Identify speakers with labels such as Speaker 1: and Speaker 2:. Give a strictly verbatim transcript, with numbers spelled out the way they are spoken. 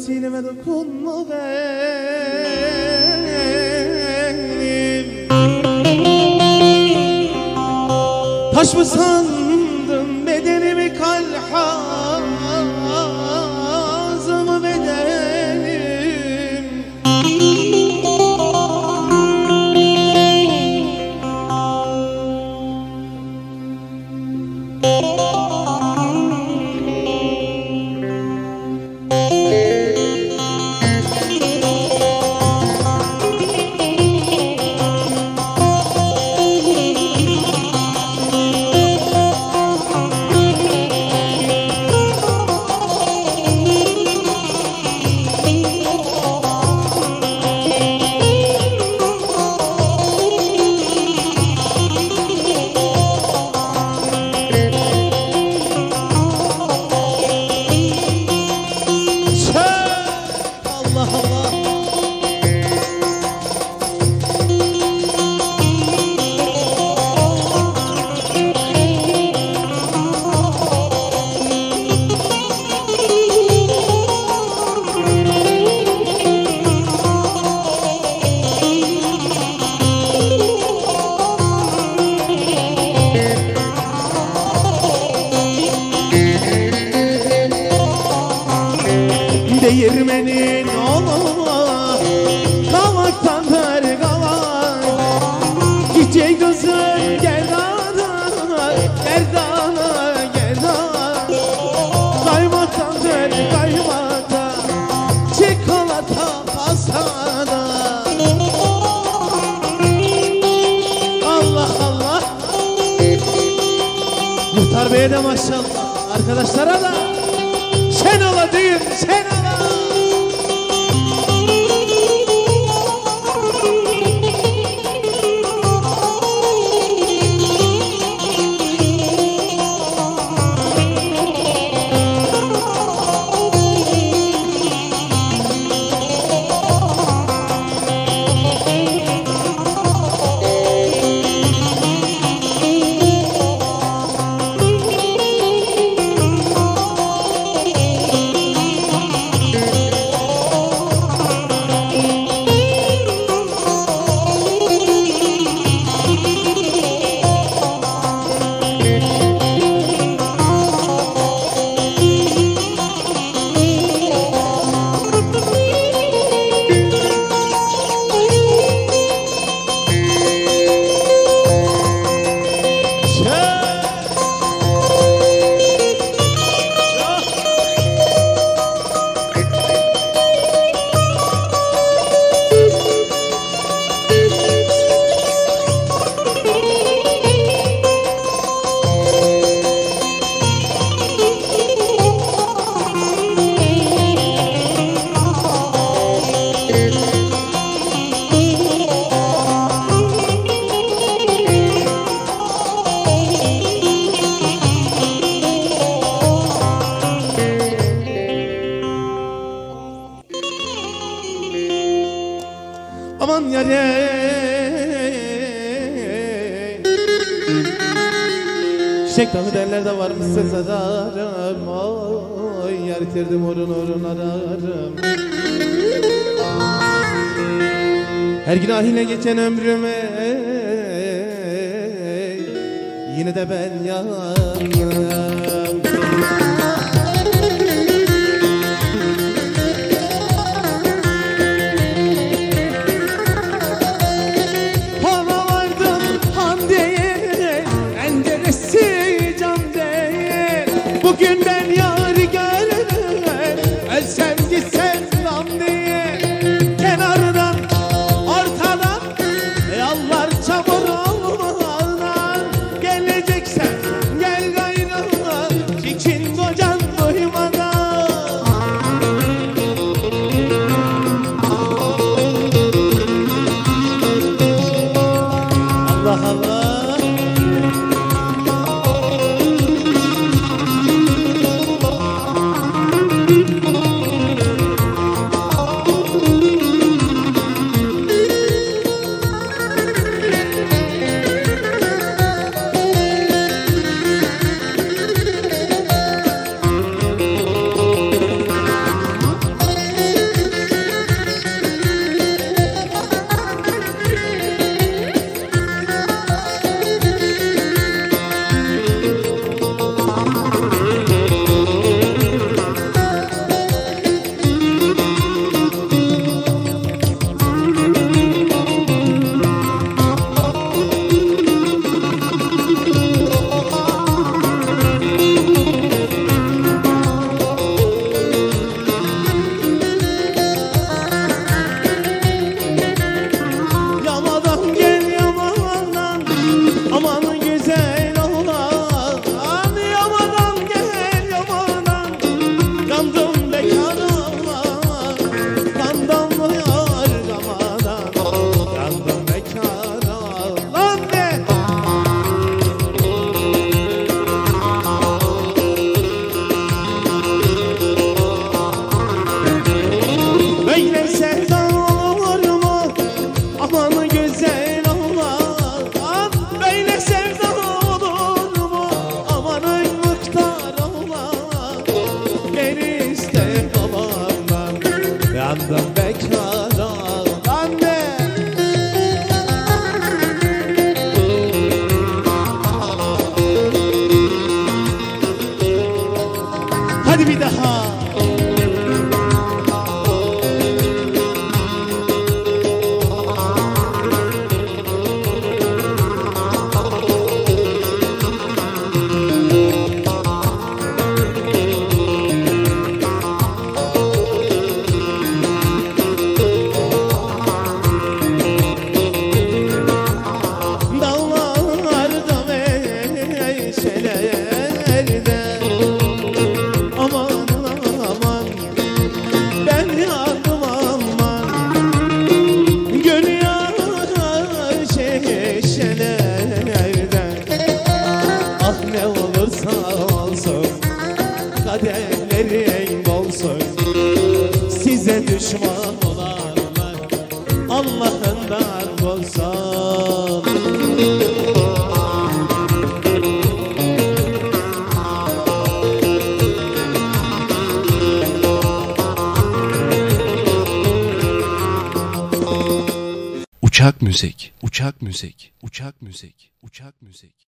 Speaker 1: sineme dokunma benim. Taş mı sandın bedenimi, kalhazımı bedenim? Değirmenin oğlu kavaktan her kavak, çiçek gözüm gerdana, gerdana, gerdana. Kaymaktan her kaymata, çikolata pastana. Allah Allah. Muhtar Bey'e de maşallah, arkadaşlara da sen ola düğün, sen ola. Aman yare, çiçek dağı derlerde var mısın zararım? Oy yar itirdim orun orun ararım. Her günahıyla geçen ömrüme yine de ben yandım. Bugünden yar gelen ölsem gitsem lan diye, kenardan ortadan yalvar çamur olmadan, geleceksen gel gayrı düşman olarlar Allah'ından korksan.
Speaker 2: Uçak müzik, uçak müzik, uçak müzik, uçak müzik.